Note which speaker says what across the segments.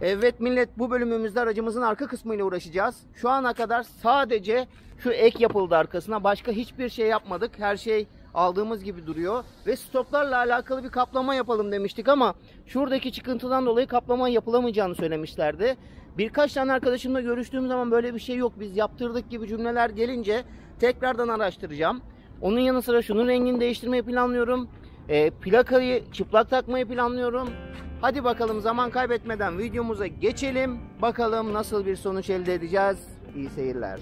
Speaker 1: Evet millet, bu bölümümüzde aracımızın arka kısmıyla uğraşacağız. Şu ana kadar sadece şu ek yapıldı arkasına. Başka hiçbir şey yapmadık. Her şey aldığımız gibi duruyor. Ve stoplarla alakalı bir kaplama yapalım demiştik ama şuradaki çıkıntıdan dolayı kaplama yapılamayacağını söylemişlerdi. Birkaç tane arkadaşımla görüştüğüm zaman böyle bir şey yok, biz yaptırdık gibi cümleler gelince tekrardan araştıracağım. Onun yanı sıra şunun rengini değiştirmeyi planlıyorum. Plakayı çıplak takmayı planlıyorum. Hadi bakalım, zaman kaybetmeden videomuza geçelim. Bakalım nasıl bir sonuç elde edeceğiz. İyi seyirler.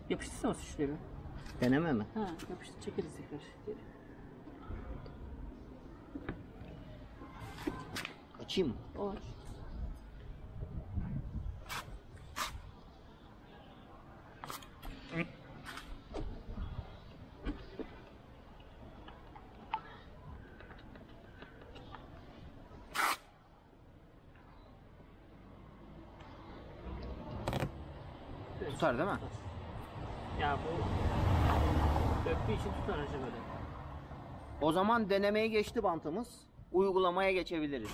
Speaker 2: Yapıştırsana şuraya bir.
Speaker 1: Deneme mi?
Speaker 2: Ha, yapıştır, çekeriz tekrar. Geri.
Speaker 1: Açayım mı?
Speaker 2: Olur.
Speaker 1: Tutar değil mi?
Speaker 2: Ya bu döktüğü için tutar acaba böyle.
Speaker 1: O zaman denemeye geçti bantımız. Uygulamaya geçebiliriz.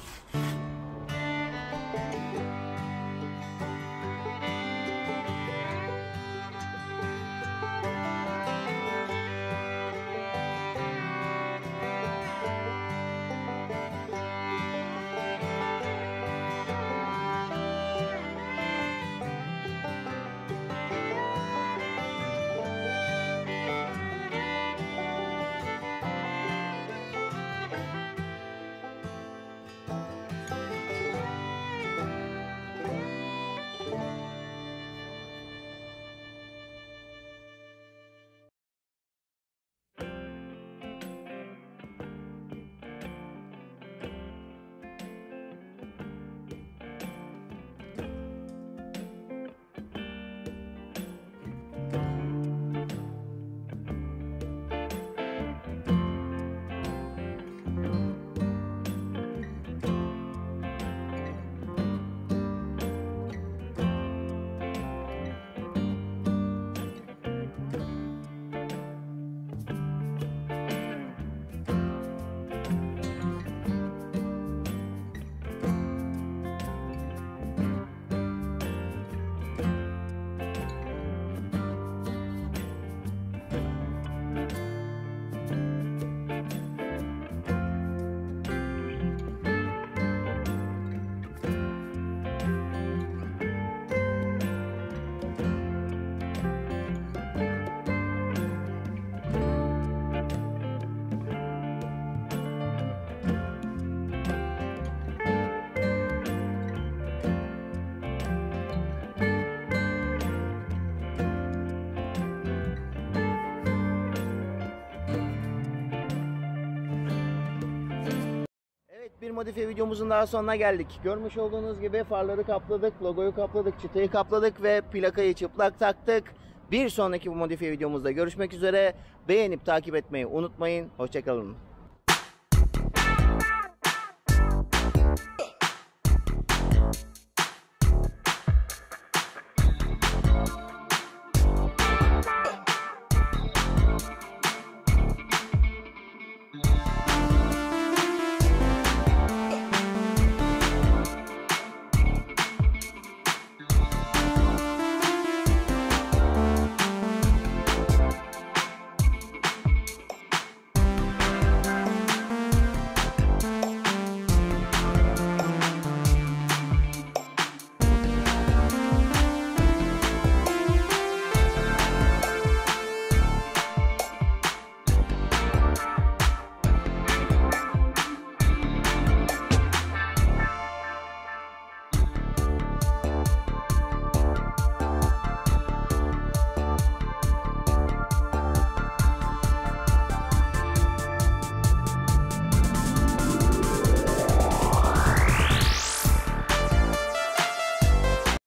Speaker 1: Bir modifiye videomuzun daha sonuna geldik. Görmüş olduğunuz gibi farları kapladık, logoyu kapladık, çıtayı kapladık ve plakayı çıplak taktık. Bir sonraki bu modifiye videomuzda görüşmek üzere. Beğenip takip etmeyi unutmayın. Hoşçakalın.